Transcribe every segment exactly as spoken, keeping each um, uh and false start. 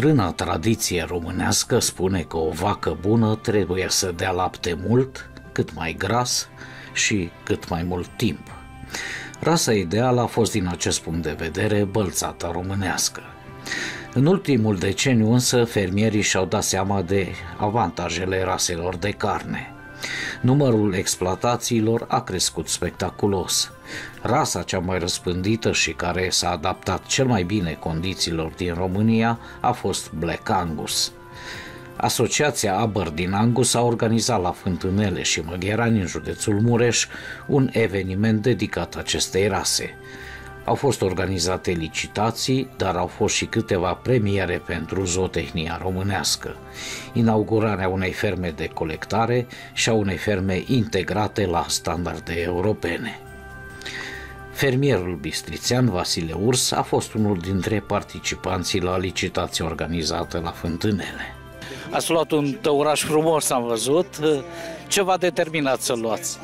bătrâna tradiție românească spune că o vacă bună trebuie să dea lapte mult, cât mai gras și cât mai mult timp. Rasa ideală a fost din acest punct de vedere bălțata românească. În ultimul deceniu însă fermierii și-au dat seama de avantajele raselor de carne. Numărul exploatațiilor a crescut spectaculos. Rasa cea mai răspândită și care s-a adaptat cel mai bine condițiilor din România a fost Black Angus. Asociația Aberdeen Angus a organizat la Fântânele și Măgherani, în județul Mureș, un eveniment dedicat acestei rase. Au fost organizate licitații, dar au fost și câteva premiere pentru zootehnia românească, inaugurarea unei ferme de colectare și a unei ferme integrate la standarde europene. Fermierul bistrițean Vasile Urs a fost unul dintre participanții la licitația organizată la Fântânele. Ați luat un tăuraș frumos, am văzut. Ce v-a determinat să-l luați?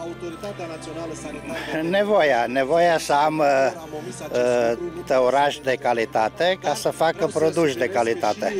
Nevoia, nevoia să am uh, tăuraș de calitate ca să facă produși de calitate.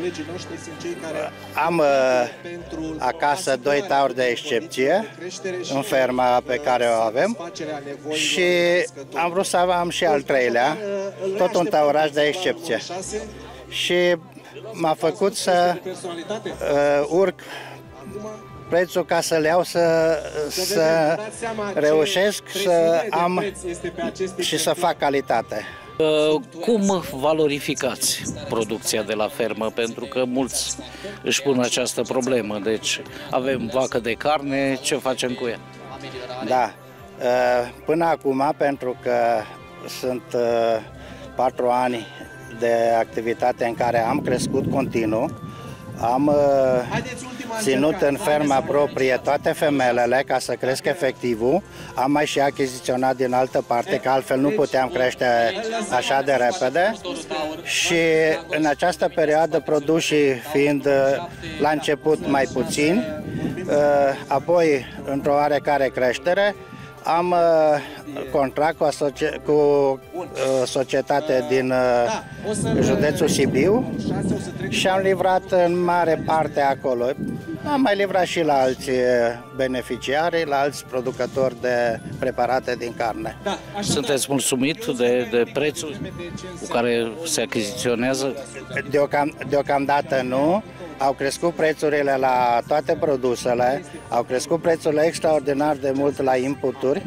Am uh, acasă doi tauri de excepție în ferma pe care o avem și am vrut să am și al treilea, tot un tăuraș de excepție. Și m-a făcut să uh, urc prețul ca să le iau, să, să reușesc să am și să fac calitate. Cum valorificați producția de la fermă? Pentru că mulți își pun această problemă. Deci avem vacă de carne, ce facem cu ea? Da, până acum, pentru că sunt patru ani de activitate în care am crescut continuu, am uh, ținut în ferma proprie toate femelele ca să cresc efectivul, am mai și achiziționat din altă parte, că altfel nu puteam crește așa de repede și în această perioadă produsii fiind uh, la început mai puțini, uh, apoi într-o oarecare creștere, am uh, contract cu o cu, uh, societate din uh, județul Sibiu și am livrat în mare parte acolo. Am mai livrat și la alți beneficiari, la alți producători de preparate din carne. Sunteți mulțumit de, de prețul cu care se achiziționează? Deocam, deocamdată nu. Au crescut prețurile la toate produsele, au crescut prețurile extraordinar de mult la inputuri.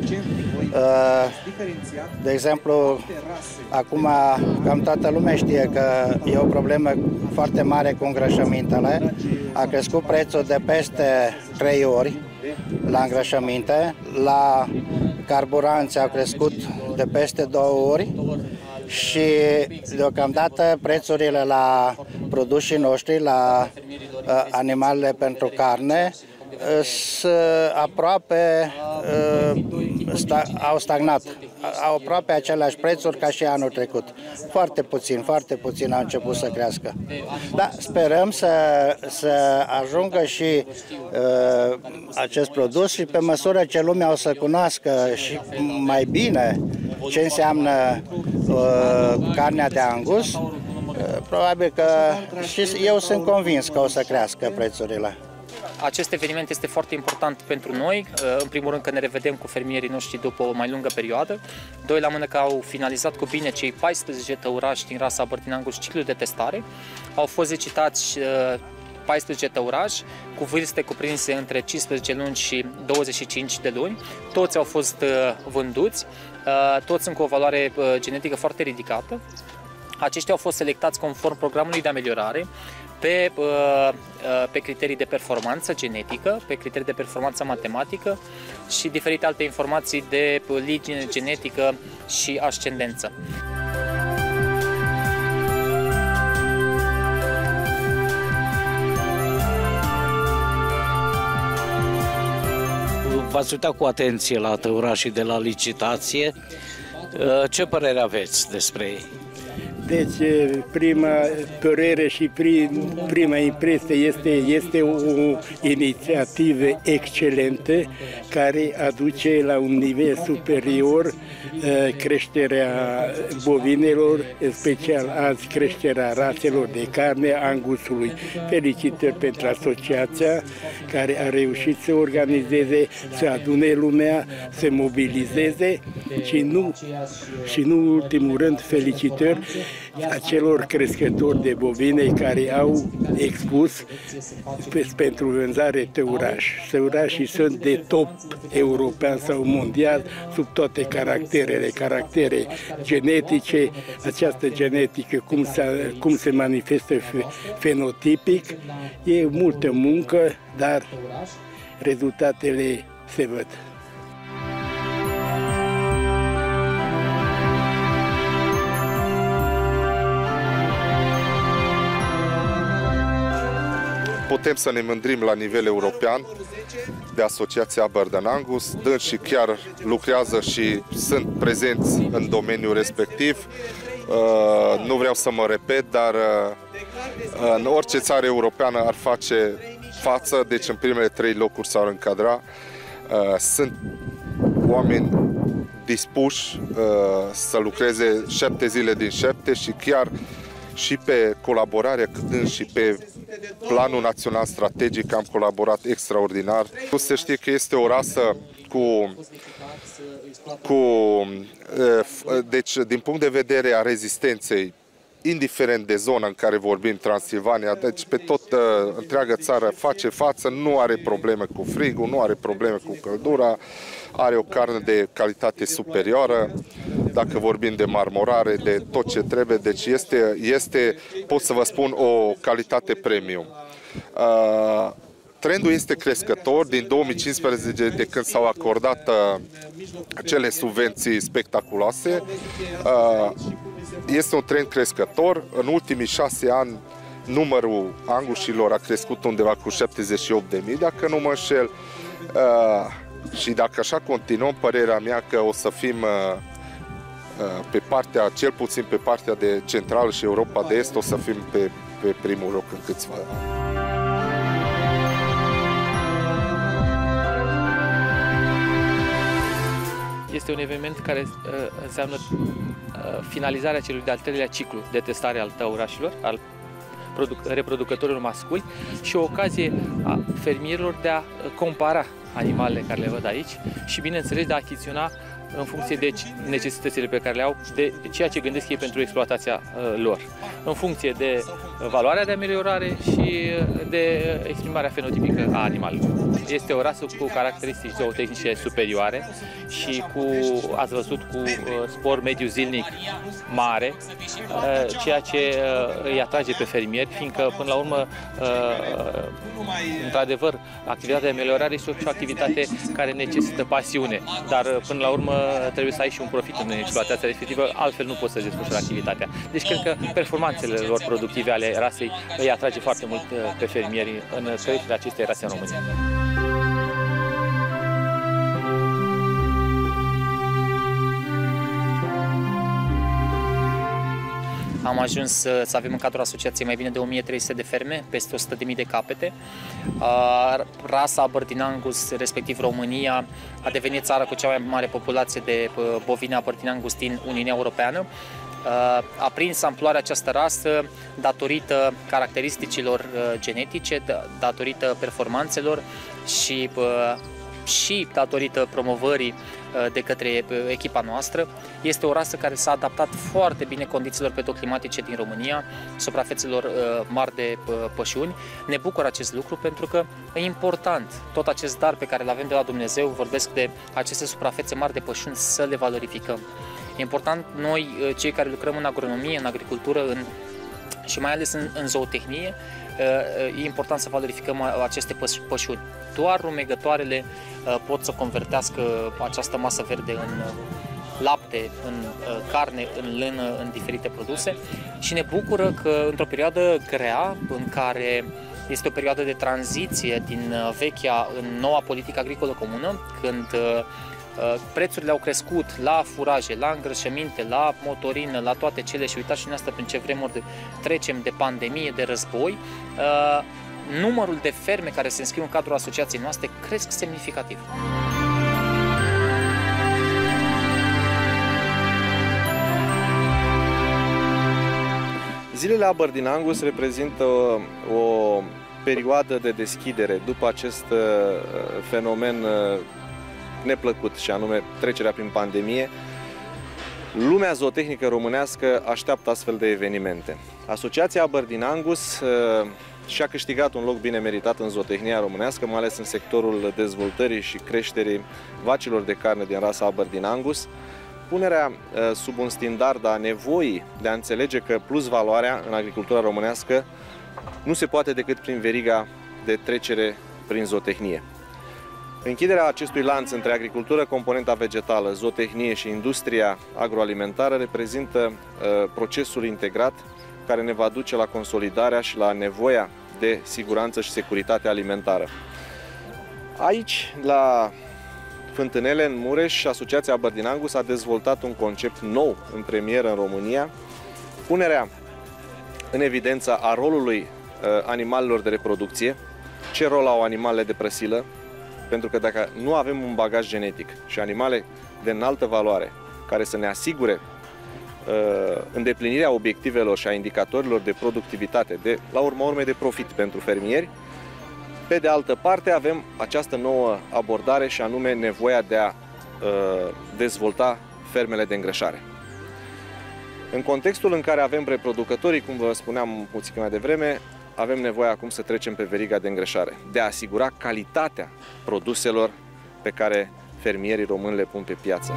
De exemplu, acum cam toată lumea știe că e o problemă foarte mare cu îngrășămintele. A crescut prețul de peste trei ori la îngrășăminte, la carburanți au crescut de peste două ori și deocamdată prețurile la produsii noștri, la uh, animalele pentru carne, sunt aproape, uh, sta, au stagnat, au aproape aceleași prețuri ca și anul trecut. Foarte puțin, foarte puțin au început să crească. Da, sperăm să, să ajungă și uh, acest produs și pe măsură ce lumea o să cunoască și mai bine ce înseamnă uh, carnea de Angus, uh, probabil că și eu sunt convins că o să crească prețurile. Acest eveniment este foarte important pentru noi, în primul rând că ne revedem cu fermierii noștri după o mai lungă perioadă, doi la mână că au finalizat cu bine cei paisprezece tăurași din rasa Aberdeen Angus ciclul de testare, au fost licitați paisprezece tăurași cu vârste cuprinse între cincisprezece luni și douăzeci și cinci de luni, toți au fost vânduți, toți sunt cu o valoare genetică foarte ridicată. Aceștia au fost selectați conform programului de ameliorare pe, pe criterii de performanță genetică, pe criterii de performanță matematică și diferite alte informații de linie genetică și ascendență. V-ați uitat cu atenție la tăurașii de la licitație. Ce părere aveți despre ei? Deci, prima părere și prim, prima impresie este, este o inițiativă excelentă care aduce la un nivel superior creșterea bovinelor, în special azi creșterea raselor de carne a angusului. Felicitări pentru asociația care a reușit să organizeze, să adune lumea, să mobilizeze și nu, și nu în ultimul rând felicitări acelor crescători de bovine care au expus pentru vânzare tăurași. Tăurașii sunt de top european sau mondial sub toate caracterele, caractere genetice, această genetică cum se, cum se manifestă fenotipic, e multă muncă, dar rezultatele se văd. Putem să ne mândrim la nivel european de Asociația Aberdeen Angus, dânsii chiar lucrează și sunt prezenți în domeniul respectiv. Nu vreau să mă repet, dar în orice țară europeană ar face față, deci în primele trei locuri s-ar încadra. Sunt oameni dispuși să lucreze șapte zile din șapte și chiar și pe colaborare, cât și pe planul național strategic am colaborat extraordinar. Se știe că este o rasă cu, cu deci din punct de vedere a rezistenței, indiferent de zona în care vorbim, Transilvania, deci pe tot uh, întreaga țară face față, nu are probleme cu frigul, nu are probleme cu căldura, are o carne de calitate superioară, dacă vorbim de marmorare, de tot ce trebuie, deci este, este pot să vă spun, o calitate premium. Uh, Trendul este crescător din două mii cincisprezece, de când s-au acordat uh, acele subvenții spectaculoase. Uh, este un trend crescător. În ultimii șase ani numărul angușilor a crescut undeva cu șaptezeci și opt de mii, dacă nu mă înșel. Uh, și dacă așa continuăm, părerea mea că o să fim uh, uh, pe partea, cel puțin pe partea de centrală și Europa de Est, o să fim pe, pe primul loc în câțiva ani. Este un eveniment care uh, înseamnă uh, finalizarea celui de-al treilea ciclu de testare al tăurașilor, al reproducătorilor masculi și o ocazie a fermierilor de a compara animalele care le văd aici și, bineînțeles, de a achiziționa în funcție de necesitățile pe care le au, de ceea ce gândesc ei pentru exploatația uh, lor, în funcție de valoarea de ameliorare și de exprimarea fenotipică a animalelor. Este o rasă cu caracteristici zootehnice superioare și cu, ați văzut, cu uh, spor mediu zilnic mare, uh, ceea ce uh, îi atrage pe fermieri, fiindcă, până la urmă, uh, într-adevăr, activitatea de ameliorare este o activitate care necesită pasiune, dar, până la urmă, trebuie să ai și un profit în exploatația respectivă, altfel nu poți să desfășori activitatea. Deci cred că performanțele lor productive ale rasei îi atrage foarte mult pe fermieri în creșterea acestei rase în România. Am ajuns să avem în cadrul asociației mai bine de o mie trei sute de ferme, peste o sută de mii de capete. Rasa Aberdeen Angus, respectiv România, a devenit țara cu cea mai mare populație de bovine Aberdeen Angus din Uniunea Europeană. A prins amploarea această rasă datorită caracteristicilor genetice, datorită performanțelor și, și datorită promovării de către echipa noastră. Este o rasă care s-a adaptat foarte bine condițiilor pedoclimatice din România, suprafețelor mari de pășuni. Ne bucură acest lucru pentru că e important tot acest dar pe care îl avem de la Dumnezeu, vorbesc de aceste suprafețe mari de pășuni, să le valorificăm. E important noi, cei care lucrăm în agronomie, în agricultură în, și mai ales în, în zootehnie, e important să valorificăm aceste pășuni. Doar rumegătoarele pot să convertească această masă verde în lapte, în carne, în lână, în diferite produse și ne bucură că într-o perioadă grea, în care este o perioadă de tranziție din vechea în noua politică agricolă comună, când Prețurile au crescut la furaje, la îngrășăminte, la motorină, la toate cele și uitați și în asta prin ce vremuri trecem de pandemie, de război. Numărul de ferme care se înscriu în cadrul asociației noastre cresc semnificativ. Zilele Aber din Angus reprezintă o perioadă de deschidere după acest fenomen neplăcut, și anume trecerea prin pandemie. Lumea zootehnică românească așteaptă astfel de evenimente. Asociația Aber din Angus și-a câștigat un loc bine meritat în zootehnia românească, mai ales în sectorul dezvoltării și creșterii vacilor de carne din rasa Aber din Angus. Punerea sub un standard a nevoii de a înțelege că plus valoarea în agricultura românească nu se poate decât prin veriga de trecere prin zootehnie. Închiderea acestui lanț între agricultură, componenta vegetală, zootehnie și industria agroalimentară reprezintă uh, procesul integrat care ne va duce la consolidarea și la nevoia de siguranță și securitate alimentară. Aici, la Fântânele, în Mureș, Asociația Aber din Angus a dezvoltat un concept nou în premieră în România, punerea în evidență a rolului uh, animalelor de reproducție, ce rol au animalele de prăsilă, pentru că dacă nu avem un bagaj genetic și animale de înaltă valoare care să ne asigure uh, îndeplinirea obiectivelor și a indicatorilor de productivitate, de, la urma urmei de profit pentru fermieri, pe de altă parte avem această nouă abordare și anume nevoia de a uh, dezvolta fermele de îngrășare. În contextul în care avem reproducătorii, cum vă spuneam puțin mai devreme, avem nevoie acum să trecem pe veriga de îngrășare, de a asigura calitatea produselor pe care fermierii români le pun pe piață.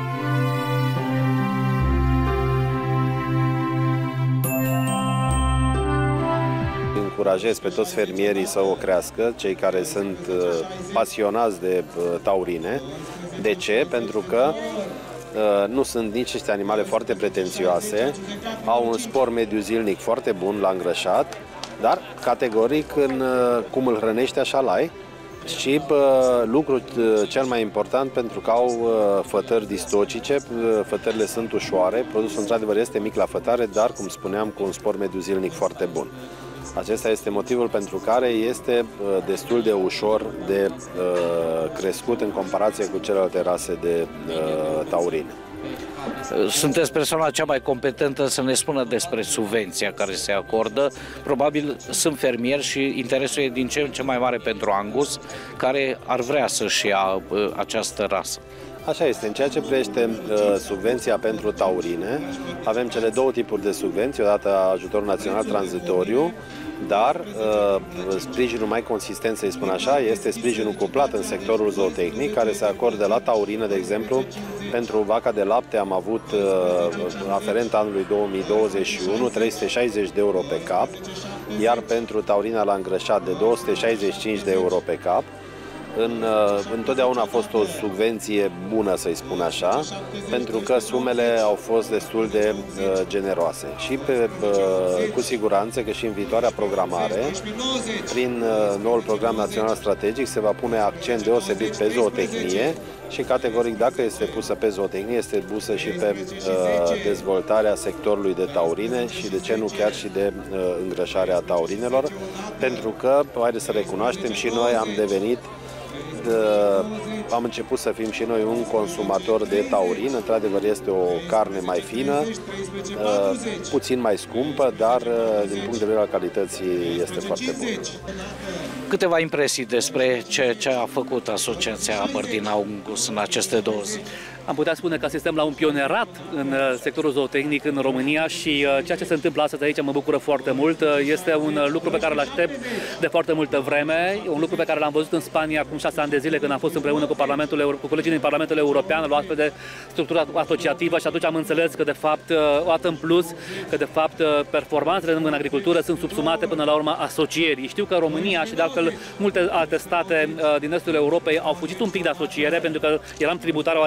Încurajez pe toți fermierii să o crească, cei care sunt pasionați de taurine. De ce? Pentru că nu sunt nici aceste animale foarte pretențioase, au un spor mediu zilnic foarte bun la îngrășat, dar categoric în cum îl hrănește așa l-ai. Și lucrul cel mai important, pentru că au fătări distocice, fătările sunt ușoare, produsul într-adevăr este mic la fătare, dar, cum spuneam, cu un spor mediu zilnic foarte bun. Acesta este motivul pentru care este destul de ușor de crescut în comparație cu celelalte rase de taurine. Sunteți persoana cea mai competentă să ne spună despre subvenția care se acordă. Probabil sunt fermieri și interesul e din ce în ce mai mare pentru Angus, care ar vrea să-și ia această rasă. Așa este. În ceea ce privește uh, subvenția pentru taurine, avem cele două tipuri de subvenții, odată ajutorul național tranzitoriu, dar uh, sprijinul mai consistent, să-i spun așa, este sprijinul cuplat în sectorul zootehnic, care se acordă la taurină, de exemplu. Pentru vaca de lapte am avut uh, aferent anului două mii douăzeci și unu trei sute șaizeci de euro pe cap, iar pentru taurina la îngrășat de două sute șaizeci și cinci de euro pe cap. În, întotdeauna a fost o subvenție bună, să-i spun așa, pentru că sumele au fost destul de uh, generoase. Și pe, uh, cu siguranță că și în viitoarea programare, prin uh, noul program național strategic, se va pune accent deosebit pe zootehnie și categoric, dacă este pusă pe zootehnie, este pusă și pe uh, dezvoltarea sectorului de taurine și, de ce nu, chiar și de uh, îngrășarea taurinelor, pentru că, haideți să recunoaștem, și noi am devenit am început să fim și noi un consumator de taurin. Într-adevăr, este o carne mai fină, puțin mai scumpă, dar din punct de vedere al calității este foarte bună. Câteva impresii despre ce, ce a făcut Asociația Aber din Angus în aceste două zile. Am putea spune că asistăm la un pionierat în sectorul zootehnic în România și ceea ce se întâmplă astăzi aici mă bucură foarte mult. Este un lucru pe care îl aștept de foarte multă vreme, un lucru pe care l-am văzut în Spania acum șase ani de zile, când am fost împreună cu, Parlamentul, cu colegii din Parlamentul European la o astfel de structură asociativă, și atunci am înțeles că, de fapt, o dată în plus, că, de fapt, performanțele în agricultură sunt subsumate până la urmă asocierii. Știu că România și, de altfel, multe alte state din estul Europei au fugit un pic de asociere, pentru că eram tributari oarecum ce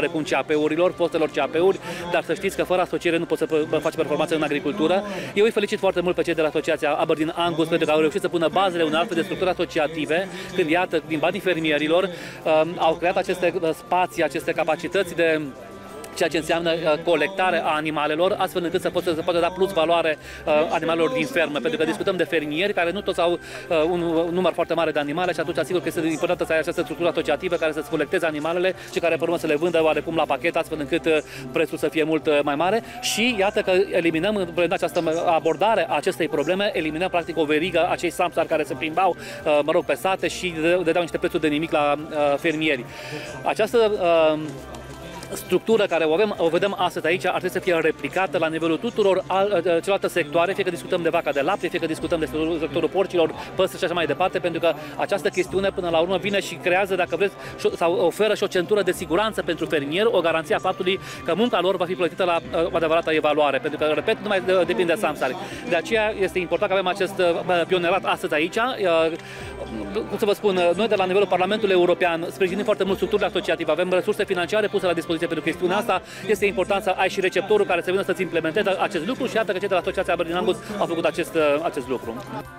A P urilor, fostelor C A P uri, dar să știți că fără asociere nu poți să faci performanță în agricultură. Eu îi felicit foarte mult pe cei de la Asociația Aberdeen Angus pentru că au reușit să pună bazele unei altfel de structuri asociative, când iată, din banii fermierilor, au creat aceste spații, aceste capacități de ceea ce înseamnă colectare a animalelor, astfel încât să poată, să poată da plus valoare animalelor din fermă, pentru că discutăm de fermieri care nu toți au un număr foarte mare de animale și atunci asigur că este important să ai această structură asociativă care să-ți colecteze animalele și care pe urmă să le vândă oarecum la pachet, astfel încât prețul să fie mult mai mare și iată că eliminăm prin această abordare a acestei probleme, eliminăm practic o verigă acei samsari care se plimbau, mă rog, pe sate și dădeau niște prețuri de nimic la fermieri. Această structură care o, avem, o vedem astăzi aici ar trebui să fie replicată la nivelul tuturor al, celelalte sectoare, fie că discutăm de vaca de lapte, fie că discutăm de sectorul porcilor, păsări și așa mai departe, pentru că această chestiune până la urmă vine și creează, dacă vreți, sau oferă și o centură de siguranță pentru fermier, o garanție a faptului că munca lor va fi plătită la o adevărată evaluare, pentru că, repet, nu mai depinde de samsari. De aceea este important că avem acest pionierat astăzi aici. Cum să vă spun, noi de la nivelul Parlamentului European sprijinim foarte mult structurile asociative, avem resurse financiare puse la dispoziție pentru chestiunea asta. Este important să ai și receptorul care să vină să-ți implementeze acest lucru și iată că cei de la Asociația Aberdeen Angus au făcut acest, acest lucru.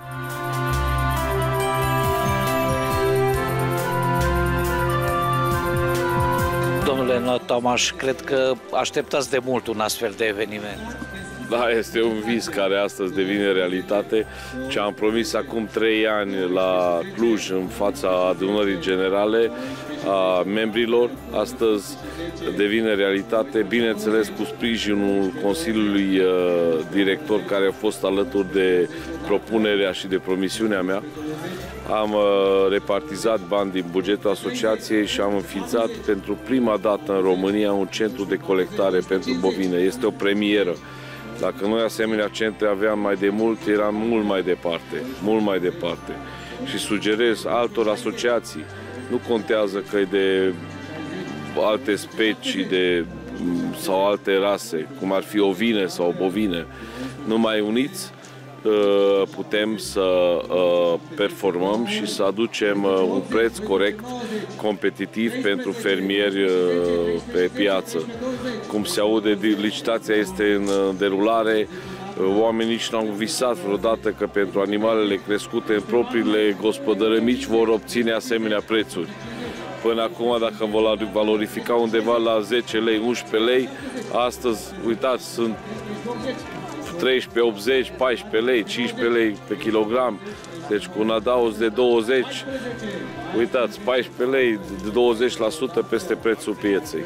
Domnule Tomaș, cred că așteptați de mult un astfel de eveniment. Da, este un vis care astăzi devine realitate. Ce am promis acum trei ani la Cluj, în fața adunării generale a membrilor, astăzi devine realitate, bineînțeles cu sprijinul Consiliului Director care a fost alături de propunerea și de promisiunea mea. Am repartizat bani din bugetul asociației și am înființat pentru prima dată în România un centru de colectare pentru bovine. Este o premieră. Dacă noi asemenea centre aveam mai de mult, eram mult mai departe, mult mai departe. Și sugerez altor asociații, nu contează că e de alte specii de, sau alte rase, cum ar fi ovine sau bovine, numai uniți putem să performăm și să aducem un preț corect, competitiv pentru fermieri pe piață. Cum se aude, licitația este în derulare, oamenii nici nu au visat vreodată că pentru animalele crescute în propriile gospodărăi mici vor obține asemenea prețuri. Până acum, dacă vor valorifica undeva la zece lei, unsprezece lei, astăzi, uitați, sunt treisprezece, optzeci, paisprezece lei, cincisprezece lei pe kilogram, deci cu un adaos de douăzeci, uitați, paisprezece lei, de douăzeci la sută peste prețul pieței.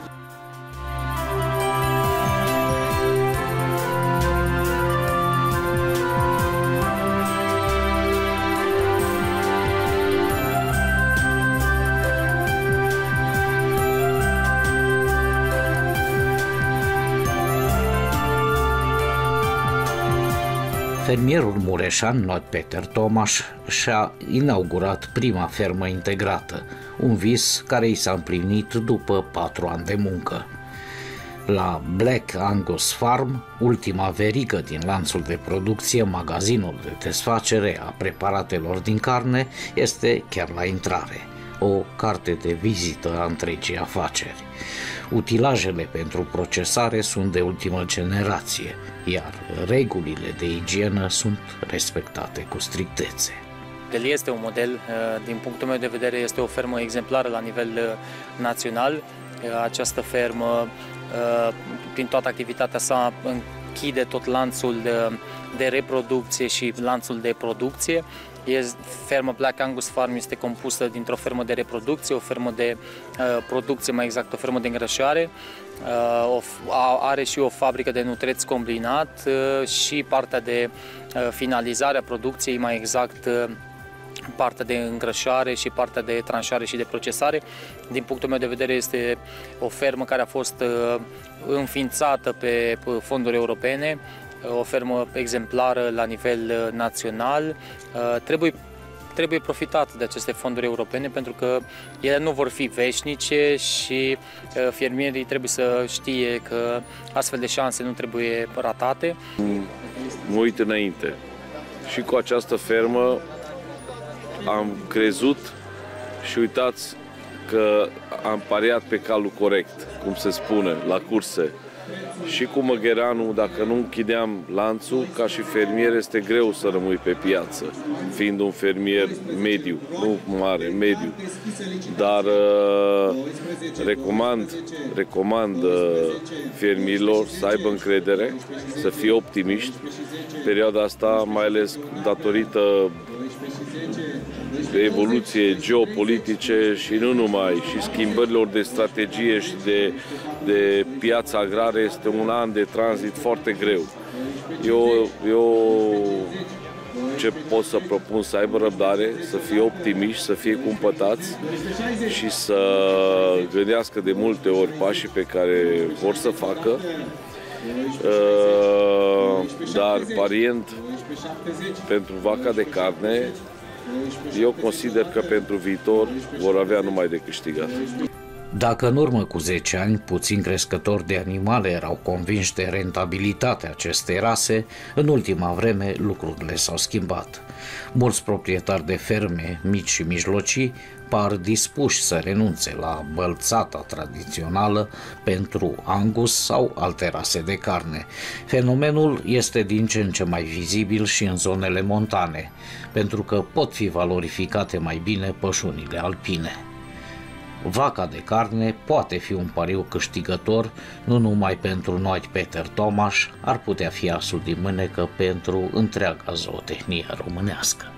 Fermierul mureșan Peter Tomaș și-a inaugurat prima fermă integrată, un vis care i s-a împlinit după patru ani de muncă. La Black Angus Farm, ultima verigă din lanțul de producție, magazinul de desfacere a preparatelor din carne este chiar la intrare, o carte de vizită a întregii afaceri. Utilajele pentru procesare sunt de ultimă generație, iar regulile de igienă sunt respectate cu strictețe. Delia este un model, din punctul meu de vedere, este o fermă exemplară la nivel național. Această fermă, prin toată activitatea sa, închide tot lanțul de reproducție și lanțul de producție. Ferma Black Angus Farm este compusă dintr-o fermă de reproducție, o fermă de uh, producție, mai exact o fermă de îngrășare, uh, o, are și o fabrică de nutreți combinat uh, și partea de uh, finalizare a producției, mai exact uh, partea de îngrășare și partea de tranșare și de procesare. Din punctul meu de vedere este o fermă care a fost uh, înființată pe fonduri europene, o fermă exemplară la nivel național. Trebuie, trebuie profitat de aceste fonduri europene pentru că ele nu vor fi veșnice și fermierii trebuie să știe că astfel de șanse nu trebuie ratate. Mă uit înainte și cu această fermă am crezut și uitați, că am pariat pe calul corect, cum se spune, la curse. Și cu măgheranul, dacă nu închideam lanțul, ca și fermier este greu să rămâi pe piață, fiind un fermier mediu, nu mare, mediu. Dar uh, recomand, recomand uh, fermierilor să aibă încredere, să fie optimiști. Perioada asta, mai ales datorită de evoluție geopolitice și nu numai, și schimbărilor de strategie și de, de piața agrară, este un an de tranzit foarte greu. Eu, eu ce pot să propun? Să aibă răbdare, să fie optimiști, să fie cumpătați și să gândească de multe ori pașii pe care vor să facă, dar pariend pentru vaca de carne, eu consider că pentru viitor vor avea numai de câștigat. Dacă în urmă cu zece ani puțini crescători de animale erau convinși de rentabilitatea acestei rase, în ultima vreme lucrurile s-au schimbat. Mulți proprietari de ferme mici și mijlocii par dispuși să renunțe la bălțata tradițională pentru Angus sau alte rase de carne. Fenomenul este din ce în ce mai vizibil și în zonele montane, pentru că pot fi valorificate mai bine pășunile alpine. Vaca de carne poate fi un pariu câștigător, nu numai pentru noi, Peter Tomaș, ar putea fi asul din mânecă pentru întreaga zootehnie românească.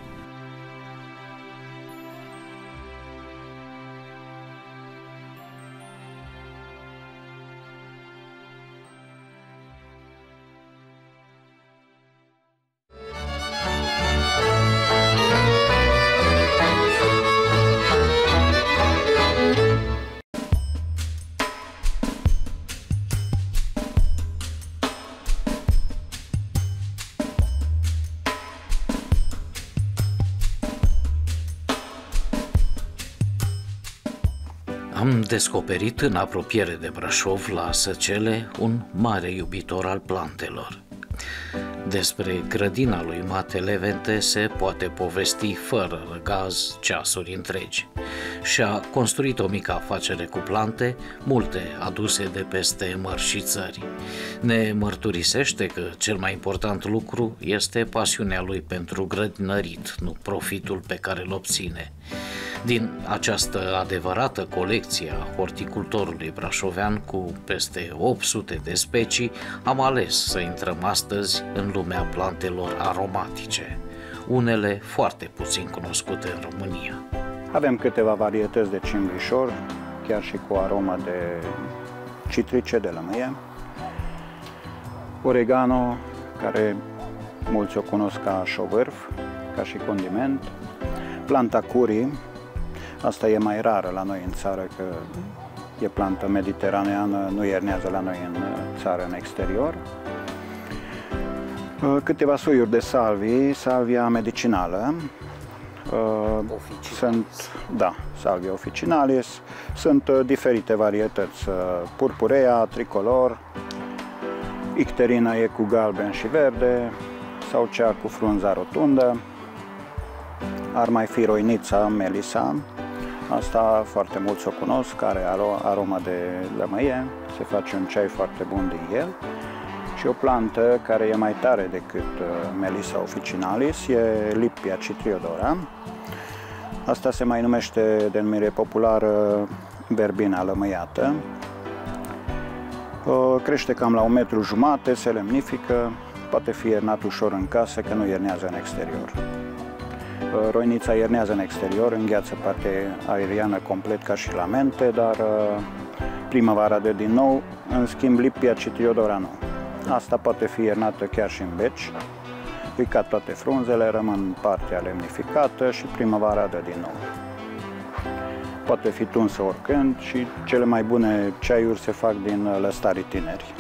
Am descoperit în apropiere de Brașov, la Săcele, un mare iubitor al plantelor. Despre grădina lui Mate Levente se poate povesti fără răgaz ceasuri întregi. Și-a construit o mică afacere cu plante, multe aduse de peste mări și țări. Ne mărturisește că cel mai important lucru este pasiunea lui pentru grădinărit, nu profitul pe care îl obține. Din această adevărată colecție a horticultorului brașovean cu peste opt sute de specii, am ales să intrăm astăzi în lumea plantelor aromatice, unele foarte puțin cunoscute în România. Avem câteva varietăți de cimbrișor, chiar și cu aromă de citrice, de lămâie. Oregano, care mulți o cunosc ca șovârf, ca și condiment. Planta curry, asta e mai rară la noi în țară, că e plantă mediteraneană, nu iernează la noi în țară, în exterior. Câteva soiuri de salvii, salvia medicinală. Sunt, da, salvia officinalis. Sunt diferite varietăți, purpurea, tricolor, icterina e cu galben și verde, sau cea cu frunza rotundă. Ar mai fi roinița, melisa. Asta foarte mulți o cunosc, are aromă de lămâie, se face un ceai foarte bun din el. Și o plantă care e mai tare decât Melissa officinalis e Lipia citriodora. Asta se mai numește de numire populară verbina lămâiată. Crește cam la un metru jumate, se lemnifică, poate fi iernat ușor în casă, că nu iernează în exterior. Roinița iernează în exterior, îngheață partea aeriană complet ca și la mente, dar primăvara de din nou, în schimb, Lipia citriodora nu. Asta poate fi iernată chiar și în beci, picat toate frunzele, rămân partea lemnificată și primăvara dă din nou. Poate fi tunsă oricând și cele mai bune ceaiuri se fac din lăstarii tineri.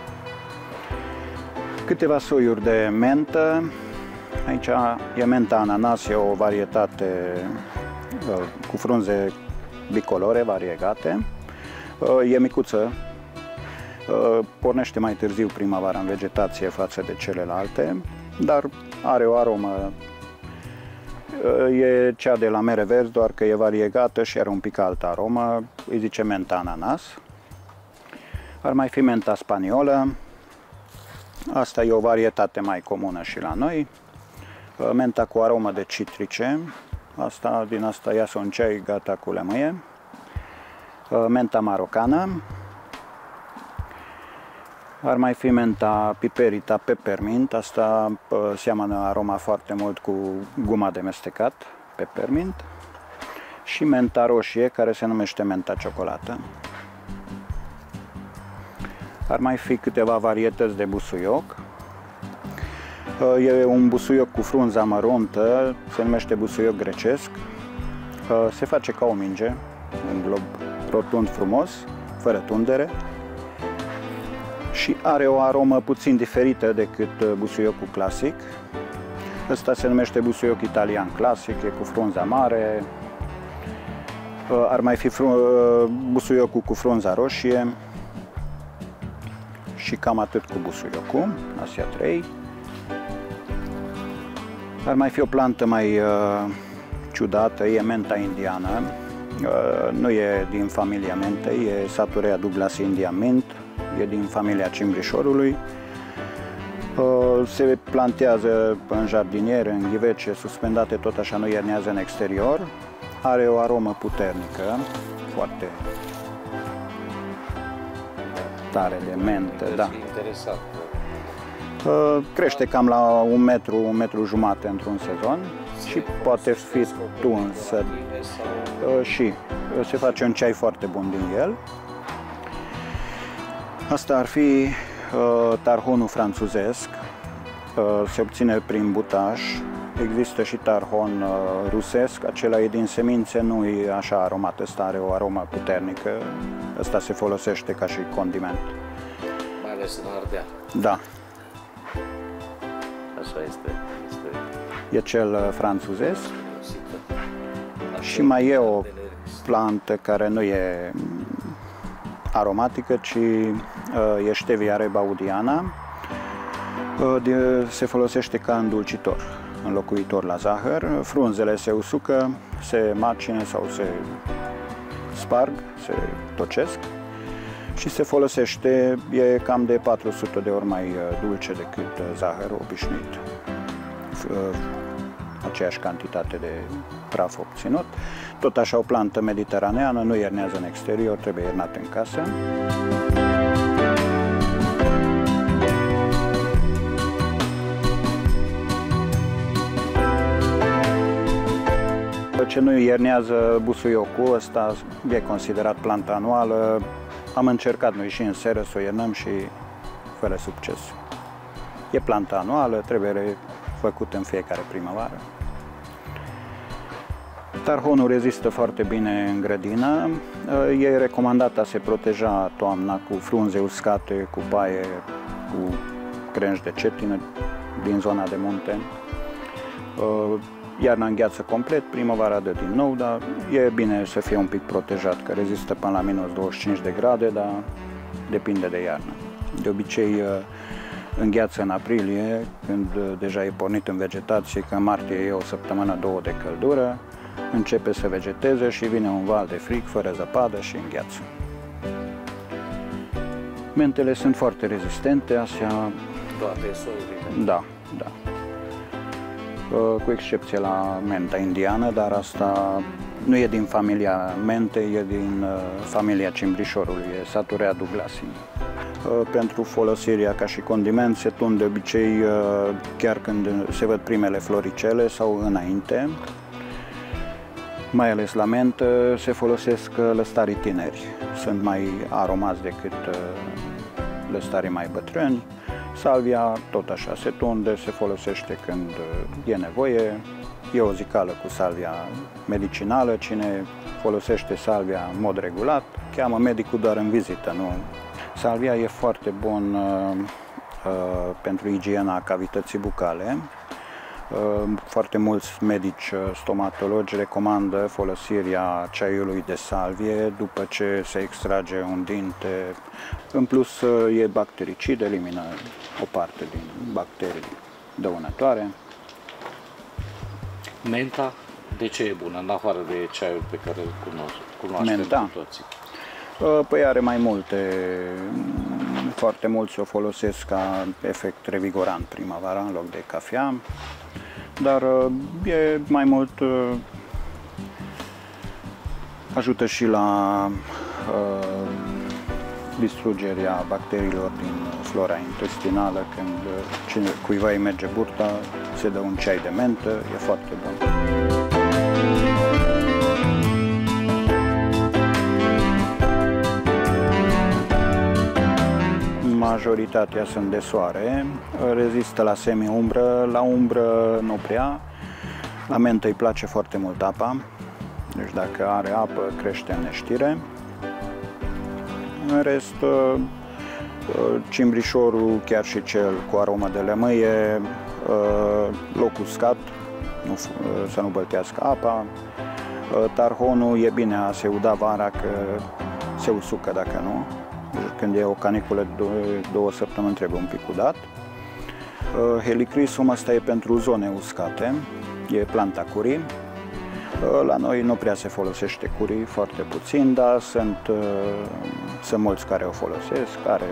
Câteva soiuri de mentă. Aici e menta ananas, e o varietate cu frunze bicolore, variegate. E micuță, pornește mai târziu primăvara în vegetație față de celelalte, dar are o aromă E cea de la mere verzi, doar că e variegată și are un pic altă aromă, îi zice menta ananas. Ar mai fi menta spaniolă, asta e o varietate mai comună și la noi. Menta cu aromă de citrice, asta, din asta iasă un ceai gata cu lămâie. Menta marocană. Ar mai fi menta piperita peppermint, asta seamănă aroma foarte mult cu guma de mestecat, peppermint. Și menta roșie, care se numește menta ciocolată. Ar mai fi câteva varietăți de busuioc. E un busuioc cu frunza măruntă, se numește busuioc grecesc. Se face ca o minge, un glob rotund frumos, fără tundere. Și are o aromă puțin diferită decât busuiocul clasic. Ăsta se numește busuioc italian clasic, e cu frunza mare. Ar mai fi busuiocul cu frunza roșie. Și cam atât cu busuiocul, astea trei. Ar mai fi o plantă mai uh, ciudată, e menta indiană. Uh, nu e din familia mentei, e Saturea douglasii Indian Mint, e din familia cimbrișorului. Uh, se plantează în jardiniere, în ghivece, suspendate tot așa, nu iernează în exterior. Are o aromă puternică, foarte tare de mentă, da. Interesant. Crește cam la un metru, un metru jumate într-un sezon și poate fi tuns și se face un ceai foarte bun din el. Asta ar fi tarhonul franțuzesc, se obține prin butaj. Există și tarhon rusesc, acela e din semințe, nu e așa aromat, ăsta are o aromă puternică, ăsta se folosește ca și condiment. Mai ales în Ardeal. Da. Așa este. este... E cel franțuzesc. Și mai e o plantă care nu e aromatică, ci e Stevia rebaudiana. Se folosește ca îndulcitor, înlocuitor la zahăr. Frunzele se usucă, se macine sau se sparg, se tocesc și se folosește, e cam de patru sute de ori mai dulce decât zahărul obișnuit. Aceeași cantitate de praf obținut. Tot așa o plantă mediteraneană, nu iernează în exterior, trebuie iernată în casă. Ce nu iernează busuiocul, ăsta e considerat plantă anuală. Am încercat noi și în seră să o iernăm și fără succes. E plantă anuală, trebuie făcut în fiecare primăvară. Tarhonul rezistă foarte bine în grădină. E recomandat a se proteja toamna cu frunze uscate, cu paie, cu crengi de cetină din zona de munte. Iarna îngheață complet, primăvara dă din nou, dar e bine să fie un pic protejat, că rezistă până la minus douăzeci și cinci de grade, dar depinde de iarnă. De obicei îngheață în aprilie, când deja e pornit în vegetație, că în martie e o săptămână, două de căldură, începe să vegeteze și vine un val de frig fără zăpadă și îngheață. Mentele sunt foarte rezistente, astea... Toate sunt. Da, da. Cu excepție la menta indiană, dar asta nu e din familia mentei, e din familia cimbrișorului, e Saturea douglasii. Pentru folosirea ca și condiment se tund de obicei chiar când se văd primele floricele sau înainte. Mai ales la mentă se folosesc lăstarii tineri, sunt mai aromați decât lăstarii mai bătrâni. Salvia tot așa se tunde, se folosește când e nevoie. E o zicală cu salvia medicinală. Cine folosește salvia în mod regulat, cheamă medicul doar în vizită. Nu? Salvia e foarte bun uh, uh, pentru igiena cavității bucale. Uh, foarte mulți medici stomatologi recomandă folosirea ceaiului de salvie după ce se extrage un dinte. În plus, uh, e bactericid, elimină o parte din bacterii dăunătoare. Menta, de ce e bună, în afară de ceaiul pe care îl cunoaștem Menta. cu toții? Păi are mai multe, foarte mulți o folosesc ca efect revigorant primăvara în loc de cafea, dar e mai mult, ajută și la uh, distrugerea bacteriilor din flora intestinală. Când cine, cuiva îi merge burta, se dă un ceai de mentă, e foarte bun. Majoritatea sunt de soare, rezistă la semi-umbră, la umbră nu prea. La mentă îi place foarte mult apa, deci dacă are apă crește în neștire. În rest, cimbrișorul, chiar și cel cu aromă de lămâie, loc uscat, nu, să nu băltească apa. Tarhonul e bine a se uda vara, că se usucă dacă nu. Când e o caniculă de două săptămâni trebuie un pic udat. Helichrysum, asta e pentru zone uscate, e planta curii. La noi nu prea se folosește curii, foarte puțin, dar sunt, sunt mulți care o folosesc, are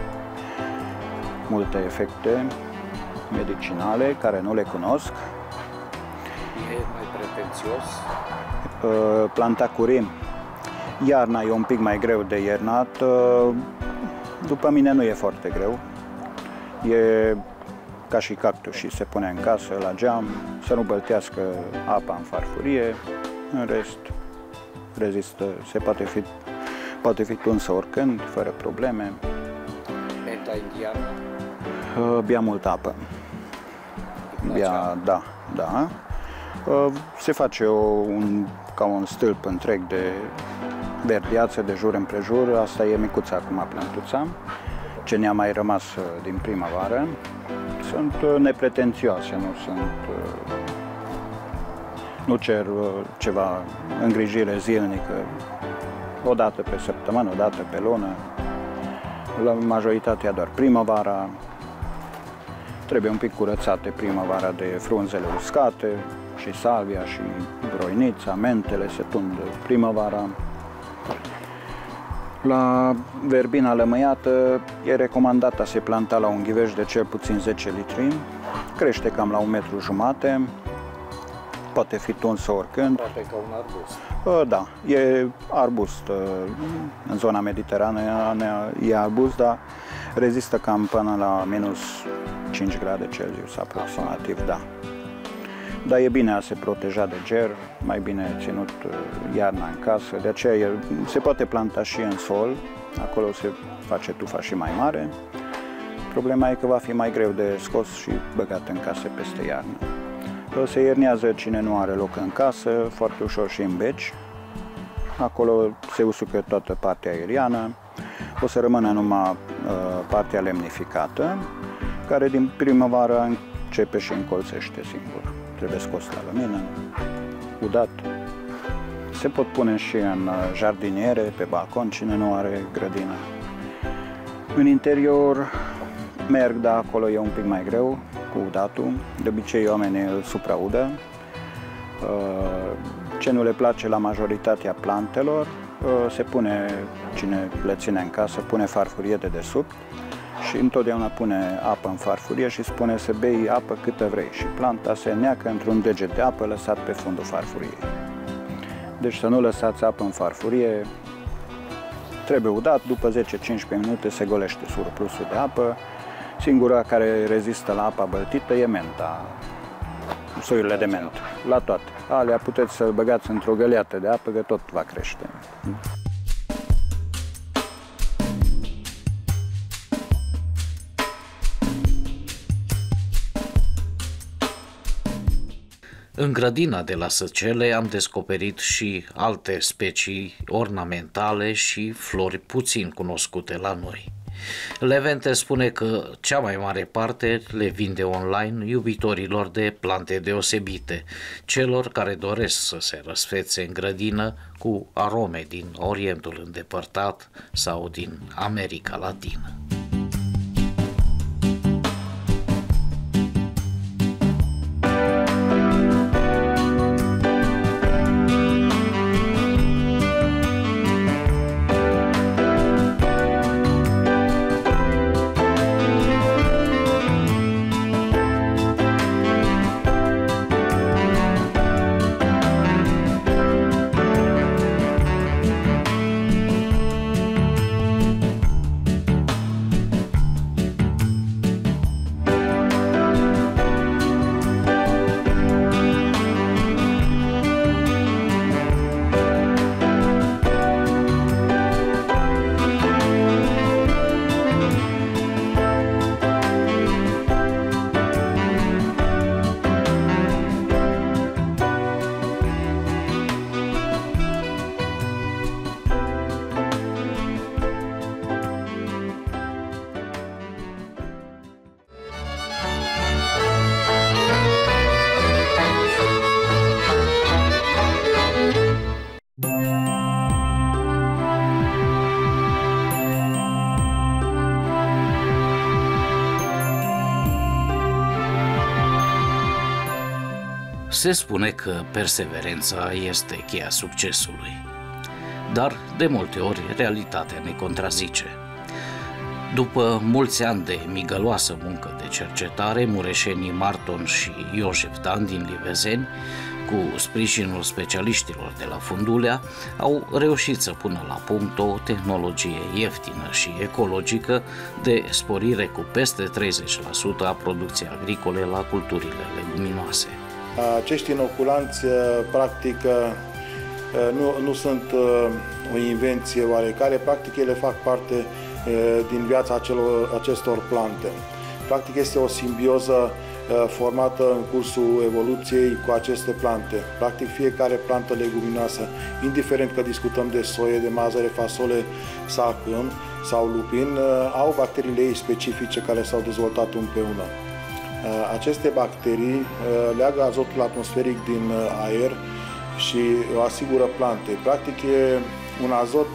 multe efecte medicinale care nu le cunosc. E mai pretențios? Planta curii. Iarna e un pic mai greu de iernat, după mine nu e foarte greu. E ca și cactusii, se pune în casă, la geam, să nu băltească apa în farfurie, în rest rezistă, se poate fi, poate fi tunsă oricând, fără probleme. Menta indiană? Bea multă apă. Bea, da, da. Se face o, un, ca un stâlp întreg de verdeață de jur împrejur, asta e micuța acum plantuța, ce ne-a mai rămas din primăvară. Sunt nepretențioase, nu sunt, nu cer ceva îngrijire zilnică, o dată pe săptămână, o dată pe lună, la majoritatea doar primăvara. Trebuie un pic curățate primăvara de frunzele uscate, și salvia, și broinița, mentele se tund primăvara. La verbina lămâiată e recomandat a se planta la un ghiveș de cel puțin zece litri, crește cam la un metru jumate, poate fi tunsă oricând. Poate ca un arbust. Da, e arbust, în zona mediteraneană e arbust, dar rezistă cam până la minus cinci grade Celsius aproximativ, da. Dar e bine a se proteja de ger, mai bine ținut iarna în casă, de aceea e, se poate planta și în sol, acolo se face tufa și mai mare. Problema e că va fi mai greu de scos și băgat în casă peste iarnă. Se iernează cine nu are loc în casă, foarte ușor și în beci. Acolo se usucă toată partea aeriană, o să rămână numai uh, partea lemnificată, care din primăvară începe și încolțește singur. Trebuie scos la lumină, udat. Se pot pune și în jardiniere, pe balcon, cine nu are grădină. În interior merg, dar acolo e un pic mai greu cu udatul. De obicei oamenii îl supraudă. Ce nu le place la majoritatea plantelor, se pune, cine le ține în casă, pune farfurie de desubt și întotdeauna pune apă în farfurie și spune să bei apă câtă vrei și planta se neacă într-un deget de apă lăsat pe fundul farfuriei. Deci să nu lăsați apă în farfurie, trebuie udat, după zece cincisprezece minute se golește surplusul de apă. Singura care rezistă la apa băltită e menta, soiurile de mentă, la toate. Alea puteți să băgați într-o găleată de apă, că tot va crește. În grădina de la Săcele am descoperit și alte specii ornamentale și flori puțin cunoscute la noi. Levente spune că cea mai mare parte le vinde online iubitorilor de plante deosebite, celor care doresc să se răsfețe în grădină cu arome din Orientul îndepărtat sau din America Latină. Se spune că perseverența este cheia succesului, dar de multe ori realitatea ne contrazice. După mulți ani de migăloasă muncă de cercetare, mureșenii Marton și Iosef Dan din Livezeni, cu sprijinul specialiștilor de la Fundulea, au reușit să pună la punct o tehnologie ieftină și ecologică de sporire cu peste treizeci la sută a producției agricole la culturile leguminoase. Acești inoculanți, practic, nu, nu sunt o invenție oarecare, practic ele fac parte din viața acelor, acestor plante. Practic este o simbioză formată în cursul evoluției cu aceste plante. Practic fiecare plantă leguminoasă, indiferent că discutăm de soie, de mazăre, fasole, sacâm sau lupin, au bacteriile ei specifice care s-au dezvoltat împreună. Aceste bacterii leagă azotul atmosferic din aer și o asigură plantei. Practic e un azot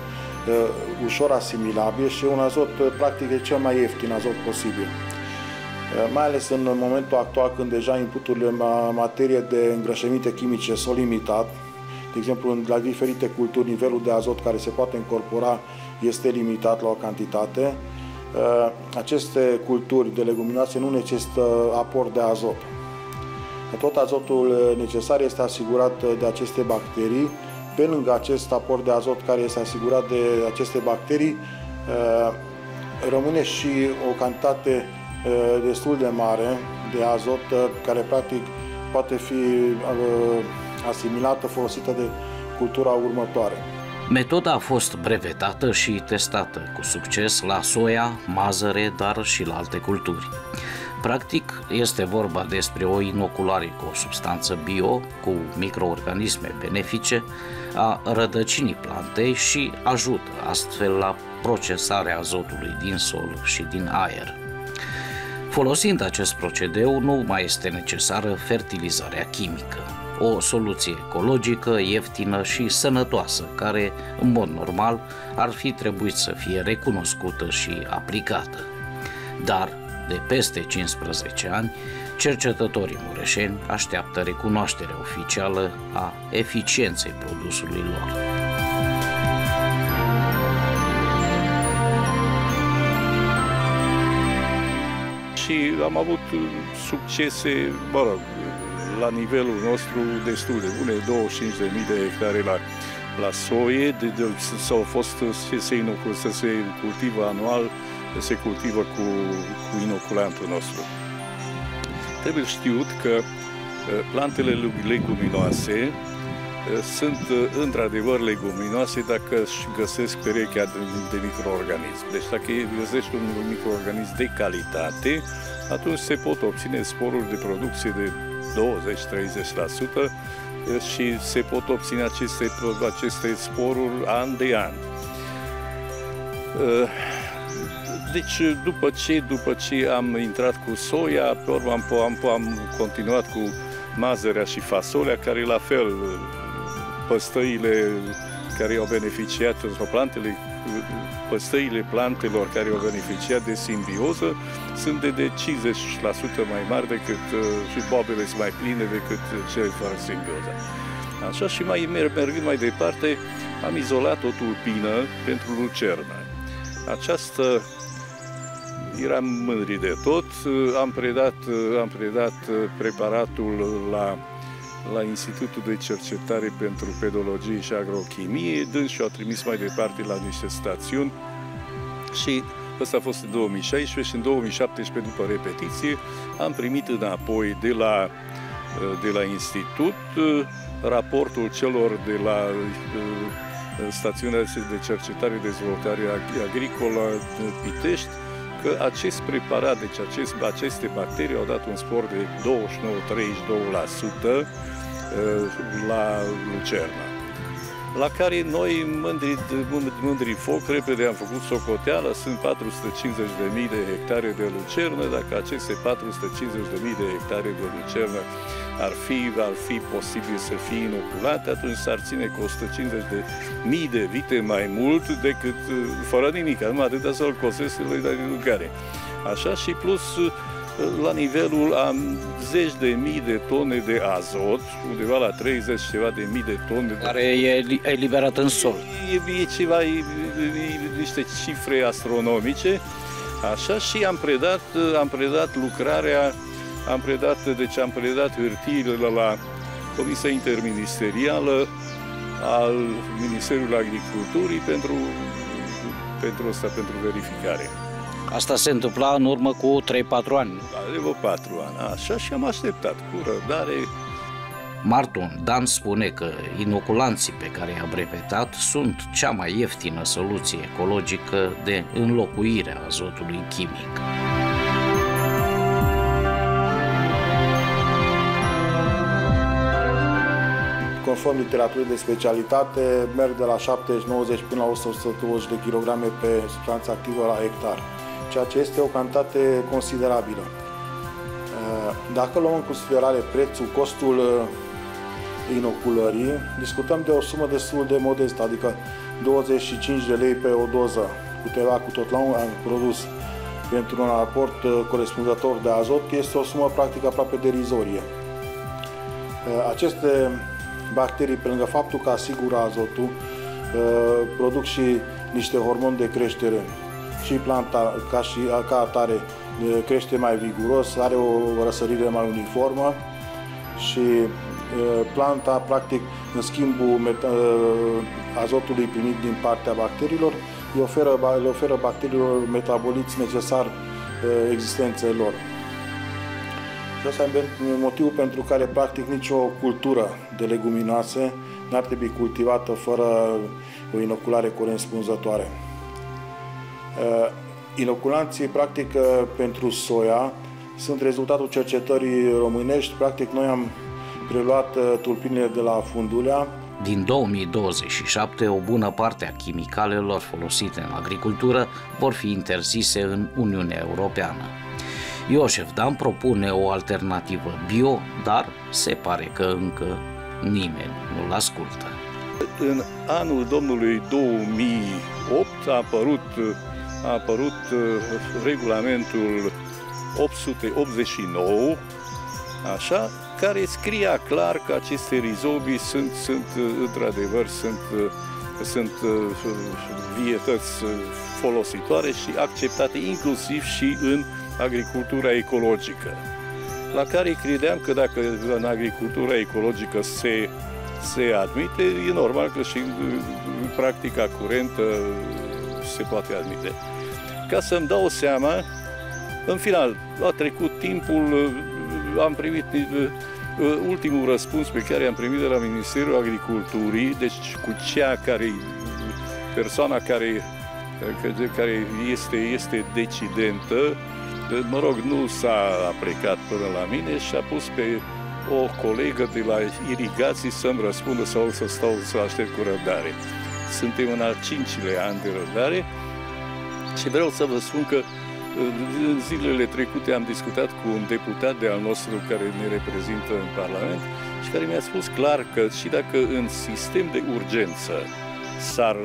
ușor asimilabil și un azot practic e cel mai ieftin azot posibil. Mai ales în momentul actual, când deja inputurile în materie de îngrășăminte chimice sunt limitat, de exemplu, la diferite culturi, nivelul de azot care se poate incorpora este limitat la o cantitate. Aceste culturi de leguminoase nu necesită aport de azot. Tot azotul necesar este asigurat de aceste bacterii. Pe lângă acest aport de azot care este asigurat de aceste bacterii, rămâne și o cantitate destul de mare de azot care practic poate fi asimilată, folosită de cultura următoare. Metoda a fost brevetată și testată cu succes la soia, mazăre, dar și la alte culturi. Practic, este vorba despre o inoculare cu o substanță bio, cu microorganisme benefice, a rădăcinii plantei și ajută astfel la procesarea azotului din sol și din aer. Folosind acest procedeu, nu mai este necesară fertilizarea chimică, o soluție ecologică, ieftină și sănătoasă, care, în mod normal, ar fi trebuit să fie recunoscută și aplicată. Dar, de peste cincisprezece ani, cercetătorii mureșeni așteaptă recunoașterea oficială a eficienței produsului lor. Și am avut succese, mă rog, la nivelul nostru destul de bune, douăzeci și cinci de mii de hectare la, la soie, de, de, s-au fost, se, se, inocul, să se cultivă anual, se cultivă cu, cu inoculantul nostru. Trebuie știut că plantele leguminoase sunt într-adevăr leguminoase dacă își găsesc perechea de, de microorganism. Deci dacă găsești un microorganism de calitate, atunci se pot obține sporuri de producție de douăzeci la treizeci la sută și se pot obține aceste, aceste sporuri an de an. Deci, după ce, după ce am intrat cu soia, pe urmă am, am, am continuat cu mazărea și fasolea, care la fel, păstăile care au beneficiat, sau plantele, păstăile plantelor care au beneficiat de simbioză sunt de, de cincizeci la sută mai mari decât, și bobele sunt mai pline decât cele fără simbioză. Așa, și mai mergând mai departe, am izolat o tulpină pentru lucernă. Această eram mândri de tot, am predat, am predat preparatul la, la Institutul de Cercetare pentru Pedologie și Agrochimie, dâns și au trimis mai departe la niște stațiuni și ăsta a fost în două mii șaisprezece și în două mii șaptesprezece, după repetiție, am primit înapoi de la, de la Institut raportul celor de la Stațiunea de Cercetare și Dezvoltare Agricolă Pitești, că acest preparat, deci acest, aceste bacterii au dat un spor de douăzeci și nouă la treizeci și două la sută la lucerna. La care noi, mândri, mândri foc, repede am făcut socoteală, sunt patru sute cincizeci de mii de hectare de lucernă. Dacă aceste patru sute cincizeci de mii de hectare de lucernă ar fi, ar fi posibil să fie inoculate, atunci s-ar ține cu o sută cincizeci de mii de vite mai mult decât fără nimic, numai atâta să-l cosesc, să le dai de mâncare. Așa, și plus la nivelul a zeci de mii de tone de azot, undeva la treizeci ceva de mii de tone. Care e eliberat în sol. E, e ceva, e, e, niște cifre astronomice, așa, și am predat, am predat lucrarea, am predat, deci am predat hârtiile la, la Comisia Interministerială al Ministerului Agriculturii pentru, pentru asta, pentru verificare. Asta se întâmpla în urmă cu trei patru ani. De vreo patru ani, așa, și am așteptat cu răbdare. Marton Dan spune că inoculanții pe care i-a brevetat sunt cea mai ieftină soluție ecologică de înlocuire a azotului chimic. Conform literaturii de specialitate, merg de la șaptezeci nouăzeci până la o sută douăzeci de kilograme pe substanță activă la hectar, ceea ce este o cantitate considerabilă. Dacă luăm în considerare prețul, costul inoculării, discutăm de o sumă destul de modestă, adică douăzeci și cinci de lei pe o doză, cu T V A cu tot la un produs pentru un aport corespunzător de azot, este o sumă practic aproape derizorie. Aceste bacterii, pe lângă faptul că asigură azotul, produc și niște hormoni de creștere și planta ca, și, ca atare crește mai viguros, are o răsărire mai uniformă și planta, practic, în schimbul azotului primit din partea bacteriilor, le oferă, le oferă bacteriilor metaboliți necesari existenței lor. Și asta e motivul pentru care, practic, nicio cultură de leguminoase n-ar trebui cultivată fără o inoculare corespunzătoare. Inoculanții, practic, pentru soia sunt rezultatul cercetării românești. Practic, noi am preluat tulpinile de la Fundulea. Din două mii douăzeci și șapte, o bună parte a chimicalelor folosite în agricultură vor fi interzise în Uniunea Europeană. Iosef Dan propune o alternativă bio, dar se pare că încă nimeni nu-l ascultă. În anul domnului două mii opt a apărut, a apărut regulamentul opt sute optzeci și nouă, așa, care scria clar că aceste rizobii sunt, sunt într-adevăr, sunt, sunt vietăți folositoare și acceptate inclusiv și în agricultura ecologică, la care credeam că dacă în agricultura ecologică se, se admite, e normal că și în practica curentă se poate admite. Ca să-mi dau seama, în final, a trecut timpul, am primit ultimul răspuns pe care am primit de la Ministerul Agriculturii, deci cu cea care, persoana care, care este, este decidentă, mă rog, nu s-a plecat până la mine și a pus pe o colegă de la irigații să-mi răspundă sau să stau să aștept cu răbdare. Suntem în al cincilea an de răbdare și vreau să vă spun că în zilele trecute am discutat cu un deputat de al nostru care ne reprezintă în Parlament și care mi-a spus clar că și dacă în sistem de urgență s-ar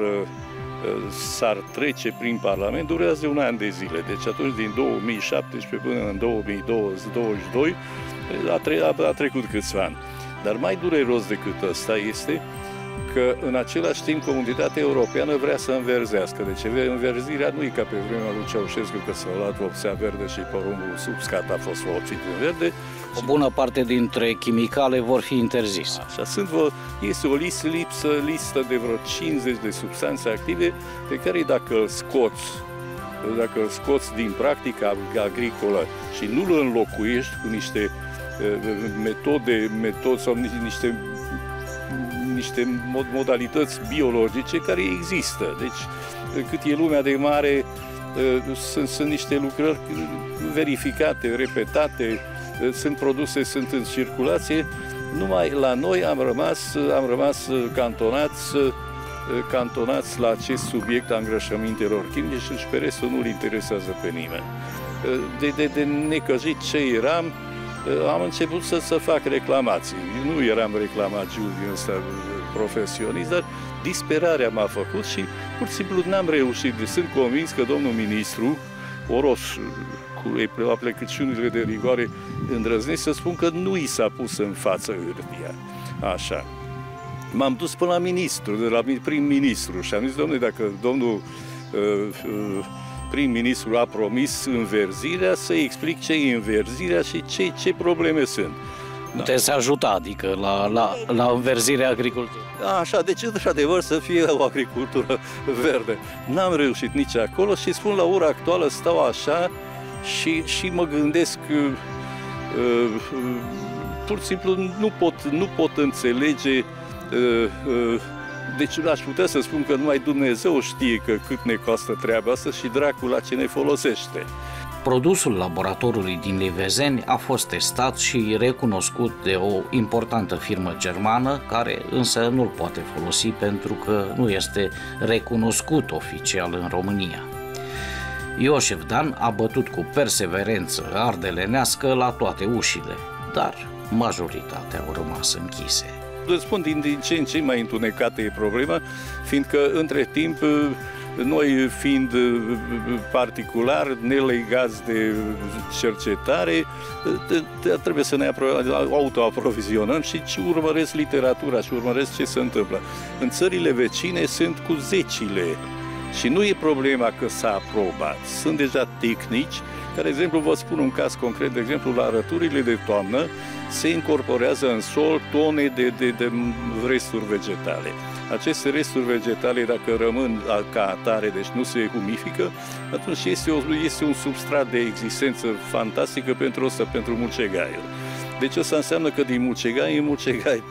s-ar trece prin Parlament, durează un an de zile. Deci atunci, din două mii șaptesprezece până în două mii douăzeci și doi, a, tre a trecut câțiva ani. Dar mai dureros decât ăsta este că, în același timp, Comunitatea Europeană vrea să înverzească. Deci înverzirea nu e ca pe vremea lui Ceaușescu, că s-a luat vopsea verde și porumbul sub scat a fost vopsit în verde. O bună parte dintre chimicale vor fi interzise. Așa, sunt vă, este o listă, lipsă, listă de vreo cincizeci de substanțe active pe care dacă îl scoți, dacă îl scoți din practica agricolă și nu îl înlocuiești cu niște metode, metode sau niște, niște modalități biologice care există. Deci, cât e lumea de mare, sunt, sunt niște lucrări verificate, repetate, sunt produse, sunt în circulație. Numai la noi am rămas, am rămas cantonați, cantonați la acest subiect a îngrășămintelor chimice și pe restul nu-l interesează pe nimeni. De, de, de necăjit ce eram, am început să, să fac reclamații. Nu eram reclamațiu din ăsta profesionist, dar disperarea m-a făcut și pur și simplu n-am reușit. Sunt convins că domnul ministru Oroș la plecăciunile de rigoare îndrăznesc să spun că nu i s-a pus în față hârtia. Așa. M-am dus până la ministru, de la prim-ministru și am zis, domnule, dacă domnul uh, uh, prim-ministru a promis înverzirea, să-i explic ce e înverzirea și ce, ce probleme sunt. Puteți da. ajuta, adică, la, la, la înverzirea agriculturii. Așa, deci, într-adevăr, să fie o agricultură verde. N-am reușit nici acolo și spun, la ora actuală stau așa și, și mă gândesc, uh, uh, pur și simplu nu pot, nu pot înțelege, uh, uh, deci aș putea să spun că numai Dumnezeu știe că cât ne costă treaba asta și dracul la ce ne folosește. Produsul laboratorului din Livezeni a fost testat și recunoscut de o importantă firmă germană, care însă nu-l poate folosi pentru că nu este recunoscut oficial în România. Iosef Dan a bătut cu perseverență ardelenească la toate ușile, dar majoritatea au rămas închise. Spun din, din ce în ce mai întunecată e problema, fiindcă între timp noi fiind particular, nelegați de cercetare, trebuie să ne autoaprovizionăm și urmăresc literatura și urmăresc ce se întâmplă. În țările vecine sunt cu zecile și nu e problema că s-a aprobat. Sunt deja tehnici care, de exemplu, vă spun un caz concret, de exemplu, la arăturile de toamnă se incorporează în sol tone de, de, de resturi vegetale. Aceste resturi vegetale, dacă rămân ca atare, deci nu se humifică, atunci este, o, este un substrat de existență fantastică pentru ăsta, pentru mucegaiul. Deci asta înseamnă că din mucegai în mucegai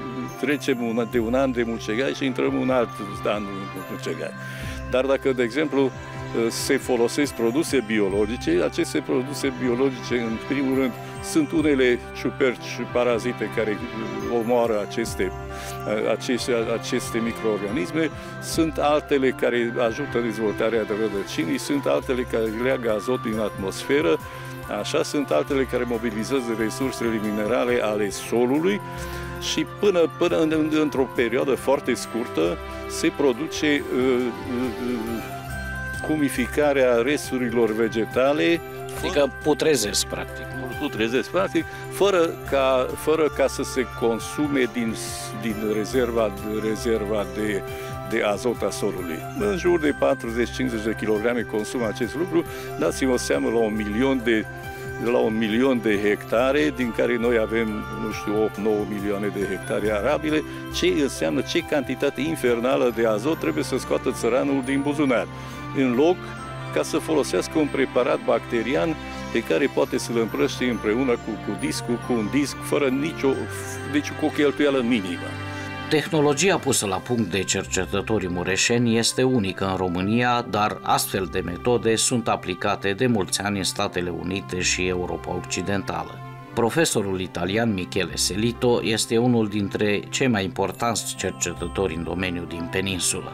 trecem de un an de mucegai și intrăm un alt an de mucegai. Dar dacă, de exemplu, se folosesc produse biologice, aceste produse biologice, în primul rând, sunt unele ciuperci parazite care omoară aceste, aceste, aceste microorganisme, sunt altele care ajută dezvoltarea de rădăcinii, sunt altele care leagă azot din atmosferă, așa, sunt altele care mobilizează resursele minerale ale solului și până, până în, într-o perioadă foarte scurtă se produce uh, uh, cumificarea resturilor vegetale. Adică putrezesc, practic. Putrezesc, practic, fără ca, fără ca să se consume din, din rezerva, rezerva de, de azot a solului. În jur de patruzeci cincizeci de kilograme consumă acest lucru. Dați-vă seama, la un milion de la un milion de hectare, din care noi avem, nu știu, opt nouă milioane de hectare arabile, ce înseamnă, ce cantitate infernală de azot trebuie să scoată țăranul din buzunar, în loc ca să folosească un preparat bacterian pe care poate să-l împrăște împreună cu, cu discul, cu un disc, fără nicio, deci cu o cheltuială minimă. Tehnologia pusă la punct de cercetătorii mureșeni este unică în România, dar astfel de metode sunt aplicate de mulți ani în Statele Unite și Europa Occidentală. Profesorul italian Michele Selito este unul dintre cei mai importanți cercetători în domeniu din peninsulă.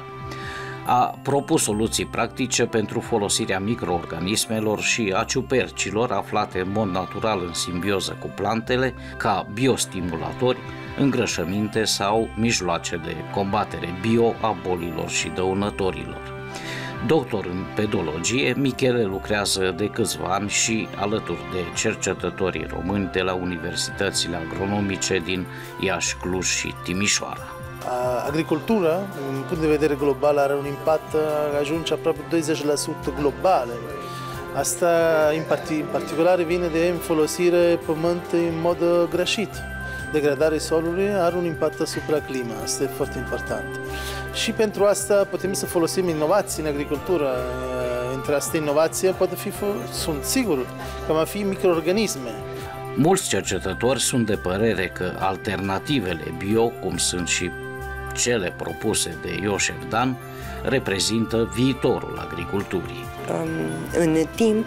A propus soluții practice pentru folosirea microorganismelor și a ciupercilor aflate în mod natural în simbioză cu plantele ca biostimulatori, îngrășăminte sau mijloace de combatere bio a bolilor și dăunătorilor. Doctor în pedologie, Michele lucrează de câțiva ani și alături de cercetătorii români de la universitățile agronomice din Iași, Cluj și Timișoara. Agricultura, din punct de vedere global, are un impact, ajunge aproape douăzeci la sută globale. Asta, în particular, vine de folosire pământ în mod greșit. Degradarea solului are un impact asupra climei, asta e foarte important. Și pentru asta putem să folosim inovații în agricultură. Între aceste inovații poate fi, sunt sigur, că va fi microorganisme. Mulți cercetători sunt de părere că alternativele bio, cum sunt și cele propuse de Iosef Dan, reprezintă viitorul agriculturii. În timp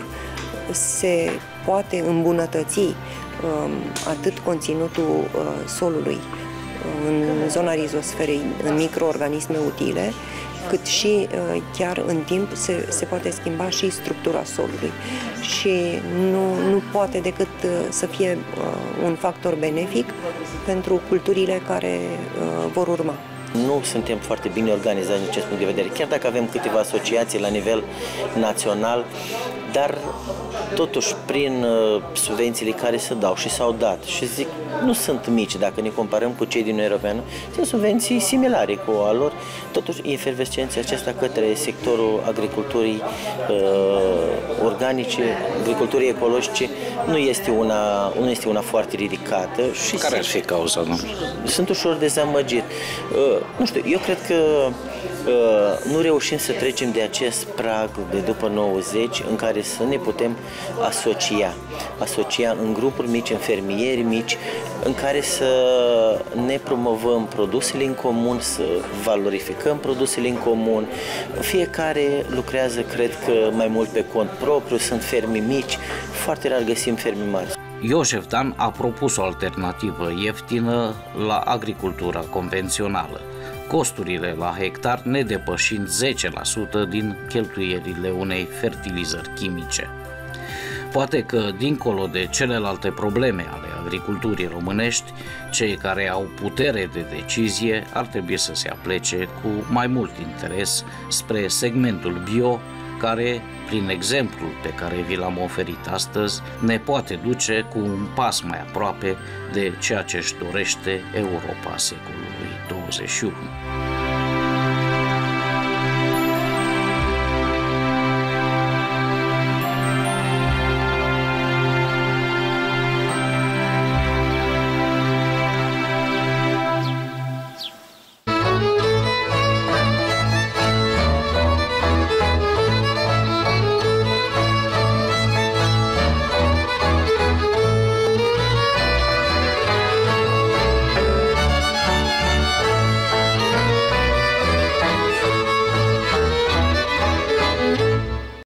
se poate îmbunătăți atât conținutul solului în zona rizosferei, în microorganisme utile, cât și chiar în timp se, se poate schimba și structura solului și nu, nu poate decât să fie un factor benefic pentru culturile care vor urma. Nu suntem foarte bine organizați din acest punct de vedere, chiar dacă avem câteva asociații la nivel național, dar totuși prin uh, subvențiile care se dau și s-au dat, și zic, nu sunt mici dacă ne comparăm cu cei din Uniunea Europeană, sunt subvenții similare cu a lor, totuși efervescența aceasta către sectorul agriculturii uh, organice, agriculturii ecologice, nu este una, nu este una foarte ridicată. Și care ar fi cauza, nu? Sunt ușor dezamăgit. Uh, nu știu, eu cred că uh, nu reușim să trecem de acest prag de după nouăzeci în care să ne putem asocia, asocia în grupuri mici, în fermieri mici, în care să ne promovăm produsele în comun, să valorificăm produsele în comun. Fiecare lucrează, cred că, mai mult pe cont propriu, sunt ferme mici, foarte rar găsim ferme mari. Iosef Dan a propus o alternativă ieftină la agricultura convențională, costurile la hectar nedepășind zece la sută din cheltuielile unei fertilizări chimice. Poate că, dincolo de celelalte probleme ale agriculturii românești, cei care au putere de decizie ar trebui să se aplece cu mai mult interes spre segmentul bio, care, prin exemplul pe care vi l-am oferit astăzi, ne poate duce cu un pas mai aproape de ceea ce își dorește Europa secolului douăzeci și unu.